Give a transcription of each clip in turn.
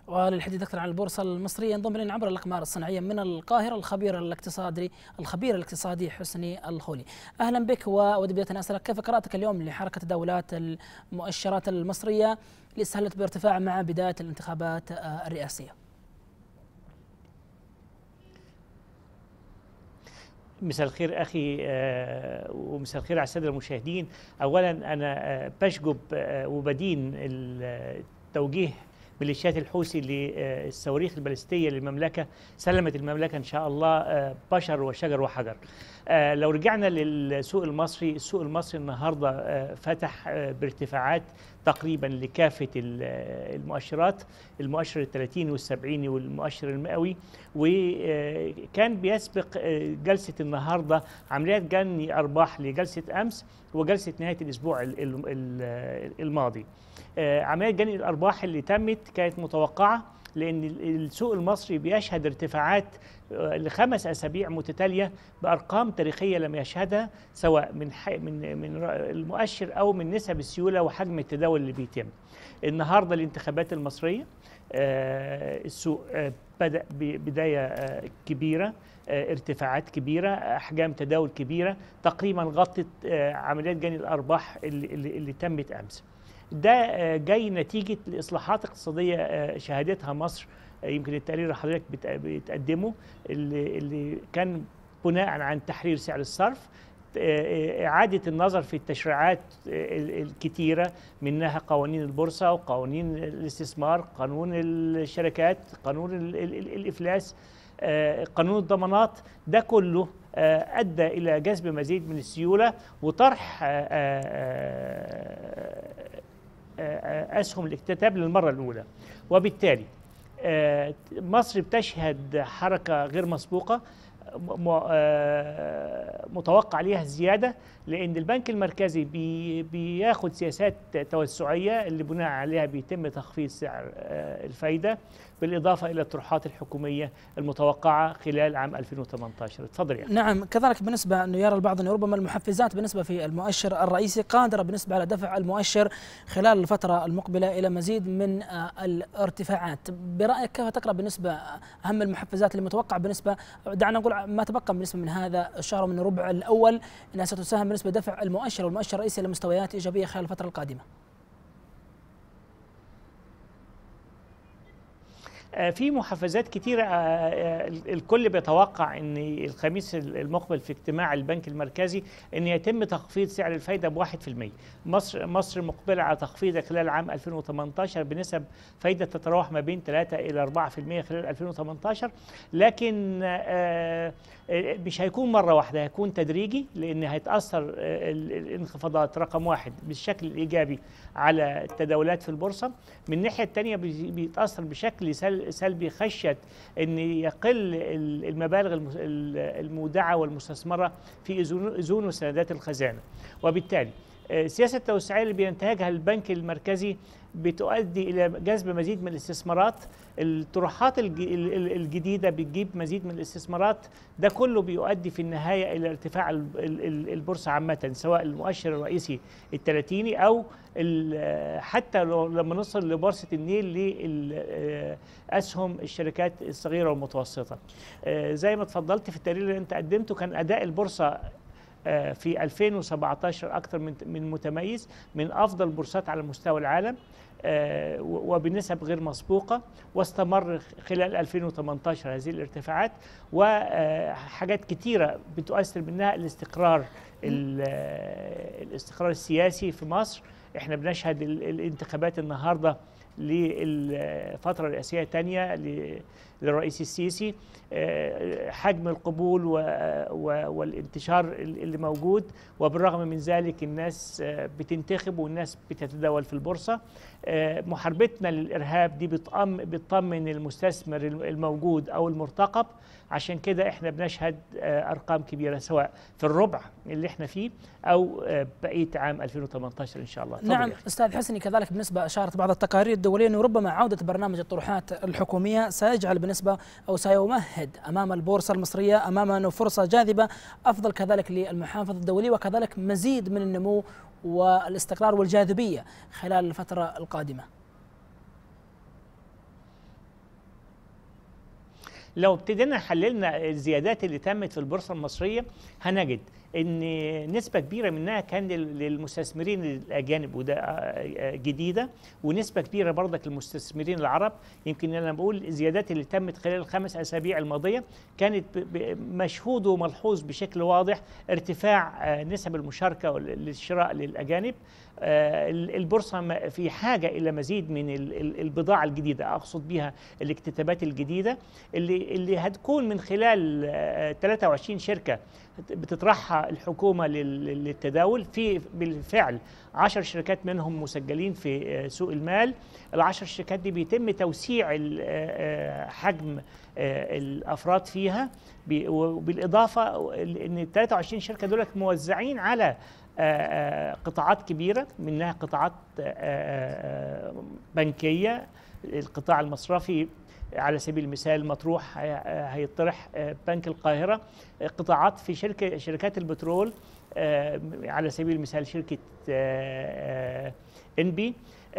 وللحديث أكثر عن البورصة المصرية ينضم إلينا عبر الأقمار الصناعية من القاهرة الخبير الاقتصادي حسني الخولي. أهلا بك، وأود بداية أن أسألك كيف قرأتك اليوم لحركة تداولات المؤشرات المصرية اللي استهلت بارتفاع مع بداية الانتخابات الرئاسية؟ مساء الخير أخي، ومساء الخير على السادة المشاهدين. أولا أنا بشجب وبدين التوجيه ميليشيات الحوثي للصواريخ البالستية للمملكة. سلمت المملكة إن شاء الله بشر وشجر وحجر. لو رجعنا للسوق المصري، السوق المصري النهاردة فتح بارتفاعات تقريبا لكافة المؤشرات، المؤشر ال30 وال70 والمؤشر المئوي، وكان بيسبق جلسة النهاردة عمليات جني أرباح لجلسة أمس وجلسة نهاية الأسبوع الماضي. عمليات جني الأرباح اللي تمت كانت متوقعة، لأن السوق المصري بيشهد ارتفاعات ل5 أسابيع متتالية بأرقام تاريخية لم يشهدها، سواء من المؤشر أو من نسب السيولة وحجم التداول اللي بيتم. النهاردة الانتخابات المصرية السوق بدأ ببداية كبيرة، ارتفاعات كبيرة، أحجام تداول كبيرة، تقريبا غطت عمليات جني الأرباح اللي تمت أمس. ده جاي نتيجة لإصلاحات اقتصادية شهدتها مصر. يمكن التقرير اللي حضرتك بتقدمه اللي كان بناء عن تحرير سعر الصرف، إعادة النظر في التشريعات الكتيرة، منها قوانين البورصة وقوانين الاستثمار، قانون الشركات، قانون الإفلاس، قانون الضمانات. ده كله أدى إلى جذب مزيد من السيولة وطرح أسهم الاكتتاب للمرة الأولى. وبالتالي مصر بتشهد حركة غير مسبوقة متوقع عليها الزيادة، لأن البنك المركزي بياخد سياسات توسعية اللي بناء عليها بيتم تخفيض سعر الفايدة، بالإضافة إلى الطروحات الحكومية المتوقعة خلال عام 2018. تفضل يا أخي. نعم، كذلك بالنسبة أنه يرى البعض أن ربما المحفزات بالنسبة في المؤشر الرئيسي قادرة بالنسبة على دفع المؤشر خلال الفترة المقبلة إلى مزيد من الارتفاعات. برأيك كيف تقرأ بالنسبة أهم المحفزات المتوقعة بالنسبة، دعنا نقول ما تبقى بالنسبة من هذا الشهر من الربع الأول، أنها ستساهم بالنسبة لدفع المؤشر والمؤشر الرئيسي إلى مستويات إيجابية خلال الفترة القادمة؟ في محفزات كتيرة. الكل بيتوقع أن الخميس المقبل في اجتماع البنك المركزي أن يتم تخفيض سعر الفايدة ب1%. مصر مقبلة على تخفيضها خلال عام 2018 بنسب فايدة تتراوح ما بين 3 إلى 4% خلال 2018، لكن مش هيكون مرة واحدة، هيكون تدريجي، لأن هيتأثر الانخفاضات رقم 1 بالشكل الإيجابي على التداولات في البورصة. من الناحية الثانية بيتأثر بشكل سلبي خشية أن يقل المبالغ المودعة والمستثمرة في أذون وسندات الخزانة. وبالتالي السياسة التوسعية اللي بينتهجها البنك المركزي بتؤدي إلى جذب مزيد من الاستثمارات. الطروحات الجديدة بتجيب مزيد من الاستثمارات. ده كله بيؤدي في النهاية إلى ارتفاع البورصة عامة، سواء المؤشر الرئيسي ال30 أو حتى لما نوصل لبورصة النيل لأسهم الشركات الصغيرة والمتوسطة. زي ما تفضلت في التقرير اللي أنت قدمته، كان أداء البورصة في 2017 أكثر من متميز، من أفضل البورصات على مستوى العالم وبنسب غير مسبوقة، واستمر خلال 2018 هذه الارتفاعات. وحاجات كتيرة بتؤثر منها الاستقرار السياسي في مصر. احنا بنشهد الانتخابات النهاردة للفترة الرئاسية الثانية للرئيس السيسي، حجم القبول والانتشار اللي موجود، وبالرغم من ذلك الناس بتنتخب والناس بتتداول في البورصة. محاربتنا للإرهاب دي بتطمن المستثمر الموجود أو المرتقب. عشان كده احنا بنشهد أرقام كبيرة سواء في الربع اللي احنا فيه أو بقية عام 2018 إن شاء الله. نعم أستاذ حسني، كذلك بالنسبة أشارت بعض التقارير الدولية أنه ربما عودة برنامج الطروحات الحكومية سيجعل بالنسبة أو سيمهد أمام البورصة المصرية أمام فرصة جاذبة أفضل كذلك للمحافظ الدولي، وكذلك مزيد من النمو والاستقرار والجاذبية خلال الفترة القادمة. لو ابتدينا حللنا الزيادات اللي تمت في البورصة المصرية هنجد ان نسبة كبيرة منها كان للمستثمرين الاجانب، وده جديدة، ونسبة كبيرة برضك للمستثمرين العرب. يمكن انا بقول الزيادات اللي تمت خلال ال5 أسابيع الماضية كانت مشهود وملحوظ بشكل واضح ارتفاع نسب المشاركة للشراء للاجانب. البورصة في حاجة إلى مزيد من البضاعة الجديدة، أقصد بها الاكتتابات الجديدة اللي هتكون من خلال 23 شركة بتطرحها الحكومة للتداول. في بالفعل 10 شركات منهم مسجلين في سوق المال. ال10 شركات دي بيتم توسيع حجم الأفراد فيها، وبالإضافة إن 23 شركة دول موزعين على قطاعات كبيرة، منها قطاعات بنكية. القطاع المصرفي على سبيل المثال مطروح هيطرح بنك القاهرة، قطاعات في شركات البترول على سبيل المثال شركة انبي،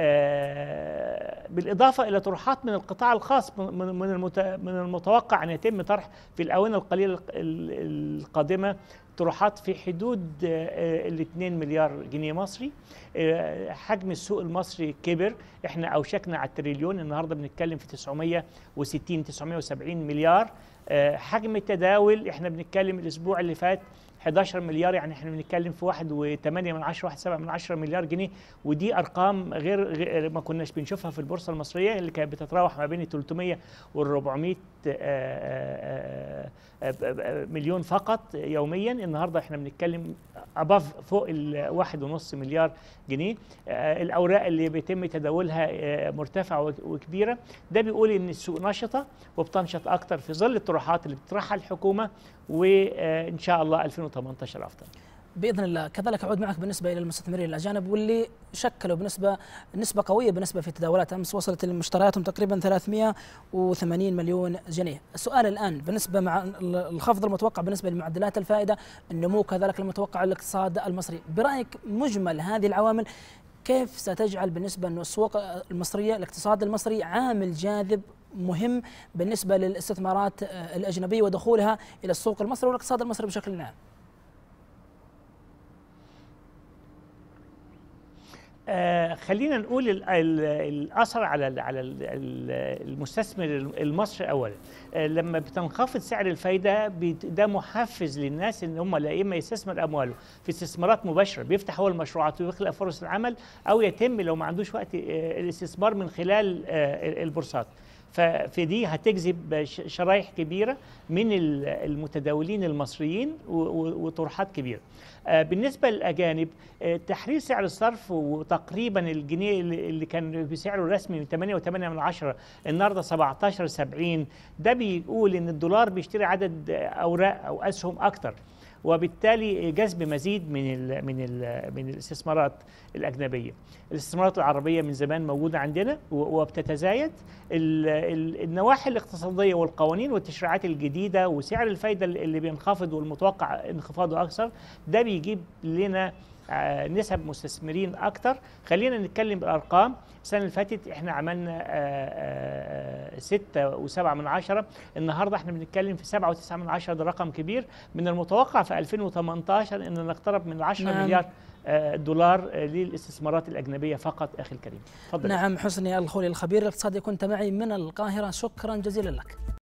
بالإضافة إلى طروحات من القطاع الخاص من المتوقع أن يتم طرح في الآونة القليلة القادمة طروحات في حدود 2 مليار جنيه مصري. حجم السوق المصري كبر، احنا أوشكنا على التريليون، النهاردة بنتكلم في 970 مليار. حجم التداول احنا بنتكلم الأسبوع اللي فات 11 مليار، يعني احنا بنتكلم في 1.8 مليار جنيه، ودي ارقام غير ما كناش بنشوفها في البورصه المصريه اللي كانت بتتراوح ما بين 300 وال 400 مليون فقط يوميا. النهارده احنا بنتكلم فوق ال 1.5 مليار جنيه. الاوراق اللي بيتم تداولها مرتفعه وكبيره، ده بيقول ان السوق نشطه وبتنشط اكتر في ظل الطروحات اللي بتطرحها الحكومه، وان شاء الله 2018 افضل باذن الله. كذلك اعود معك بالنسبه الى المستثمرين الاجانب واللي شكلوا نسبه قويه بالنسبه في التداولات. امس وصلت مشترياتهم تقريبا 380 مليون جنيه. السؤال الان بالنسبه مع الخفض المتوقع بالنسبه لمعدلات الفائده، النمو كذلك المتوقع للاقتصاد المصري، برايك مجمل هذه العوامل كيف ستجعل بالنسبه انه السوق المصريه الاقتصاد المصري عامل جاذب مهم بالنسبه للاستثمارات الاجنبيه ودخولها الى السوق المصري والاقتصاد المصري بشكل عام؟ خلينا نقول الأثر على المستثمر المصري أولا. لما بتنخفض سعر الفايدة ده محفز للناس إن هم لا إما يستثمر أمواله في استثمارات مباشرة، بيفتح هو المشروعات ويخلق فرص العمل، أو يتم لو ما عندوش وقت الاستثمار من خلال البورصات. ففي دي هتجذب شرائح كبيرة من المتداولين المصريين وطروحات كبيرة. بالنسبة للأجانب، تحرير سعر الصرف وتقريبا الجنيه اللي كان بسعره الرسمي 8.8 النهارده 17.70، ده بيقول إن الدولار بيشتري عدد أوراق أو أسهم أكتر، وبالتالي جذب مزيد من الاستثمارات الأجنبية. الاستثمارات العربية من زمان موجودة عندنا وبتتزايد. النواحي الاقتصادية والقوانين والتشريعات الجديدة وسعر الفايدة اللي بينخفض والمتوقع انخفاضه أكثر، ده بيجيب لنا نسب مستثمرين أكتر. خلينا نتكلم بالأرقام. السنة اللي فاتت احنا عملنا 6.7، النهاردة احنا بنتكلم في 7.9، ده رقم كبير. من المتوقع في 2018 ان نقترب من 10 مليار دولار للاستثمارات الأجنبية فقط. أخي الكريم، تفضل. نعم، حسني الخولي الخبير الاقتصادي كنت معي من القاهرة، شكرا جزيلا لك.